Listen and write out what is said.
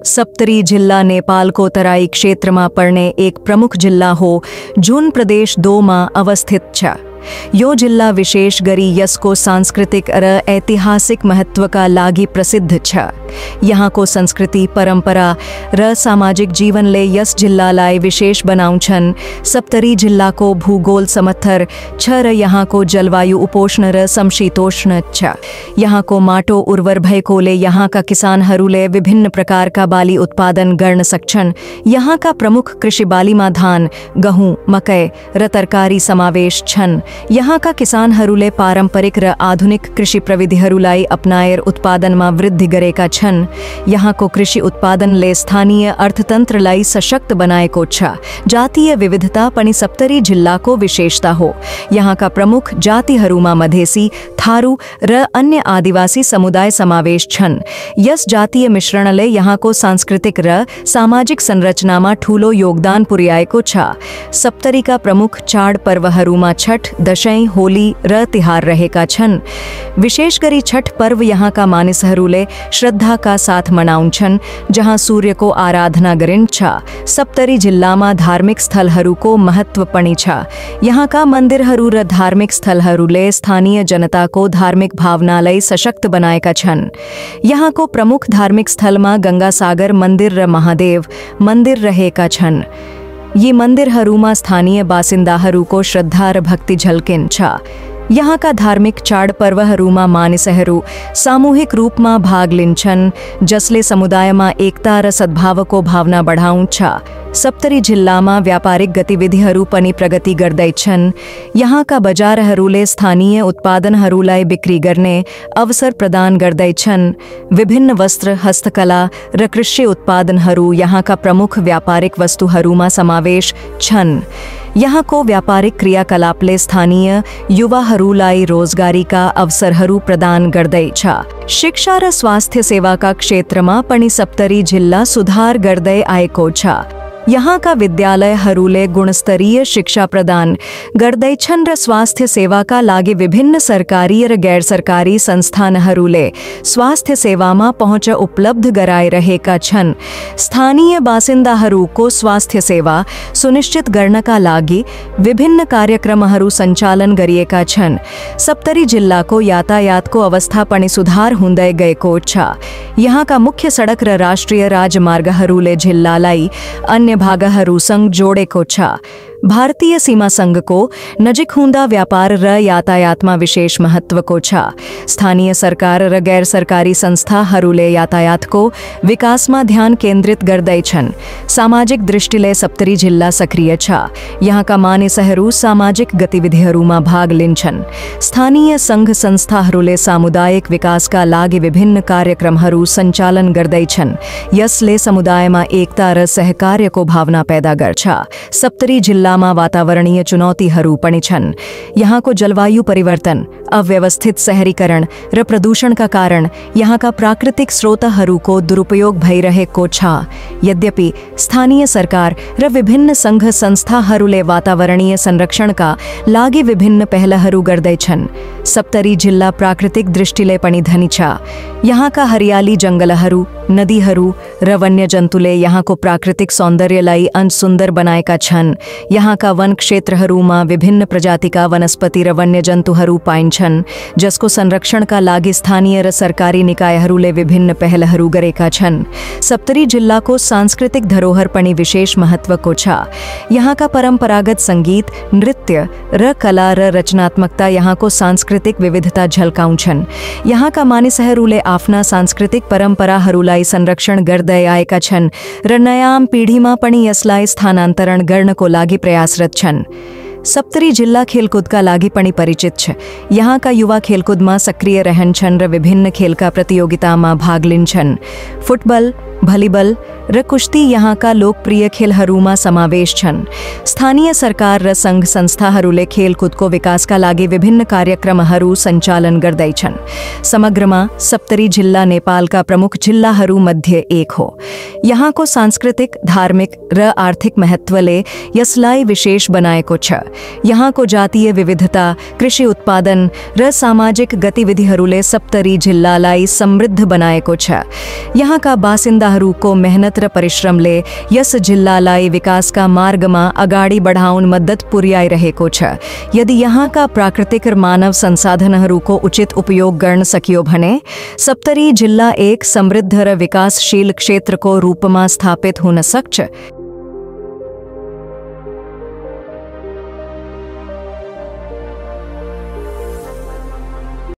सप्तरी जिल्ला नेपालको तराई क्षेत्रमा पर्ने एक प्रमुख जिल्ला हो जुन प्रदेश 2 मा अवस्थित छ। यो जिल्ला विशेष गरी यसको सांस्कृतिक र ऐतिहासिक महत्वका लागि प्रसिद्ध छ। यहाँको संस्कृति, परम्परा र सामाजिक जीवनले यस जिल्लालाई विशेष बनाउँछन्। सप्तरी जिल्लाको भूगोल समथर छ र यहाँको जलवायु उपोष्ण र समशीतोष्ण छ। यहाँको माटो उर्वर भएकोले यहाँका किसानहरूले विभिन्न प्रकारका बाली उत्पादन गर्न सक्छन्। यहाँका प्रमुख कृषि बालीमा धान, गहुँ, मकै र तरकारी समावेश छन्। यहाँका किसानहरूले पारम्परिक र आधुनिक कृषि प्रविधिहरूलाई अपनाएर उत्पादनमा वृद्धि गरेका छन्। यहाँको कृषि उत्पादनले स्थानीय अर्थतन्त्रलाई सशक्त बनाएको छ। जातीय विविधता पनि सप्तरी जिल्लाको विशेषता हो। यहाँका प्रमुख जातिहरूमा मधेसी, थारू र अन्य आदिवासी समुदाय समावेश छन्। यस जातीय मिश्रणले यहाँको सांस्कृतिक र सामाजिक संरचनामा ठूलो योगदान पुर्याएको छ। सप्तरीका प्रमुख चाड पर्वहरूमा छठ, दशैं, होली र तिहार रहेका छन्। विशेष गरी छठ पर्व यहाँका मानिसहरूले श्रद्धाका साथ मनाउँछन्, जहाँ सूर्यको आराधना गरिन्छ। सप्तरी जिल्लामा धार्मिक स्थलहरूको महत्व पनि छ। यहाँका मन्दिरहरू र धार्मिक स्थलहरूले स्थानीय जनताको धार्मिक भावनालाई सशक्त बनाएका छन्। यहाँको प्रमुख धार्मिक स्थलमा गंगासागर मन्दिर र महादेव मन्दिर रहेका छन्। यी मन्दिरहरूमा स्थानीय बासिन्दाहरूको श्रद्धा र भक्ति झल्किन्छ। यहाँका धार्मिक चाडपर्वहरूमा मानिसहरू सामूहिक रूपमा भाग लिन्छन्, जसले समुदायमा एकता र सद्भावको भावना बढाउँछ। सप्तरी जिल्लामा व्यापारिक गतिविधिहरू पनि प्रगति गर्दैछन्। यहाँका बजारहरूले स्थानीय उत्पादनहरूलाई बिक्री गर्ने अवसर प्रदान गर्दैछन्। विभिन्न वस्त्र, हस्तकला र कृषि उत्पादनहरू यहाँका प्रमुख व्यापारिक वस्तुहरूमा समावेश छन्। यहाँको व्यापारिक क्रियाकलापले स्थानीय युवाहरूलाई रोजगारीका अवसरहरू प्रदान गर्दैछ। शिक्षा र स्वास्थ्य सेवाका क्षेत्रमा पनि सप्तरी जिल्ला सुधार गर्दै आएको छ। यहाँका विद्यालयहरूले गुणस्तरीय शिक्षा प्रदान गर्दैछन् र स्वास्थ्य सेवाका लागि विभिन्न सरकारी र गैर सरकारी संस्थानहरूले स्वास्थ्य सेवामा पहुँच उपलब्ध गराइरहेका छन्। स्थानीय बासिन्दाहरूको स्वास्थ्य सेवा सुनिश्चित गर्नका लागि विभिन्न कार्यक्रमहरू सञ्चालन गरिएका छन्। सप्तरी जिल्लाको यातायातको अवस्था पनि सुधार हुँदै गएको छ। यहाँका मुख्य सडक र राष्ट्रिय राजमार्गहरूले जिल्लालाई अन्य भागहरूसँग जोडेको छ। भारतीय सीमा संघको नजिक हुँदा व्यापार र यातायातमा विशेष महत्वको छ। स्थानीय सरकार र गैर सरकारी संस्थाहरूले यातायातको विकासमा ध्यान केन्द्रित गर्दैछन्। सामाजिक दृष्टिले सप्तरी जिल्ला सक्रिय छ। यहाँका मानिसहरू सामाजिक गतिविधिहरूमा भाग लिन्छन्। स्थानीय संघ संस्थाहरूले सामुदायिक विकासका लागि विभिन्न कार्यक्रमहरू सञ्चालन गर्दैछन्। यसले समुदायमा एकता र सहकार्यको भावना पैदा गर्छ। सप्तरी जिल्ला वातावरणीय चुनौतीहरू पनि छन्। यहाँको जलवायु परिवर्तन, अव्यवस्थित शहरीकरण र प्रदूषणका कारण यहाँका प्राकृतिक स्रोतहरूको दुरुपयोग भइरहेको छ। यद्यपि स्थानीय सरकार र विभिन्न संघ संस्थाहरूले वातावरणीय संरक्षणका लागि विभिन्न पहलहरू गर्दैछन्। सप्तरी जिल्ला प्राकृतिक दृष्टिले पनि धनी छ। यहाँका हरियाली जंगलहरू, नदीहरू र वन्यजन्तुले यहाँको प्राकृतिक सौन्दर्यलाई सुन्दर बनाएका छन्। यहाँका वन क्षेत्रहरूमा विभिन्न प्रजातिका वनस्पति र वन्यजन्तुहरू पाइन्छन्, जसको संरक्षणका लागि स्थानीय र सरकारी निकायहरूले विभिन्न पहलहरू गरेका छन्। सप्तरी जिल्लाको सांस्कृतिक धरोहर पनि विशेष महत्वको छ। यहाँका परम्परागत संगीत, नृत्य र कला र रचनात्मकता यहाँको सांस्कृतिक विविधता झल्काउँछन्। यहाँका मानिसहरूले आफ्ना सांस्कृतिक परम्पराहरूलाई संरक्षण गर्दै आएका छन् र नयाँ पिढीमा पनि यसलाई स्थानान्तरण गर्नको लागि प्रयासरत छन्। सप्तरी जिल्ला खेलकुदका लागि पनि परिचित छ। यहाँका युवा खेलकुदमा सक्रिय रहन्छन् र विभिन्न खेलका प्रतियोगितामा भाग लिन्छन्। फुटबल, भलिबल र कुश्ती यहाँका लोकप्रिय खेलहरूमा समावेश छन्। स्थानीय सरकार र संघ संस्थाहरूले खेलकुदको विकासका लागि विभिन्न कार्यक्रमहरू सञ्चालन गर्दैछन्। समग्रमा सप्तरी जिल्ला नेपालका प्रमुख जिल्लाहरूमध्ये एक हो। यहाँको सांस्कृतिक, धार्मिक र आर्थिक महत्वले यसलाई विशेष बनाएको छ। यहाँको जातीय विविधता, कृषि उत्पादन र सामाजिक गतिविधिहरूले सप्तरी जिल्लालाई समृद्ध बनाएको छ। यहाँका बासिन्दा जनताहरूको मेहनत र परिश्रमले यस जिल्लालाई विकासका मार्गमा अगाडि बढाउन मद्दत पुर्याइरहेको छ। यदि यहाँका प्राकृतिक र मानव संसाधनहरूको उचित उपयोग गर्न सकियो भने सप्तरी जिल्ला एक समृद्ध र विकासशील क्षेत्रको रूपमा स्थापित हुन सक्छ।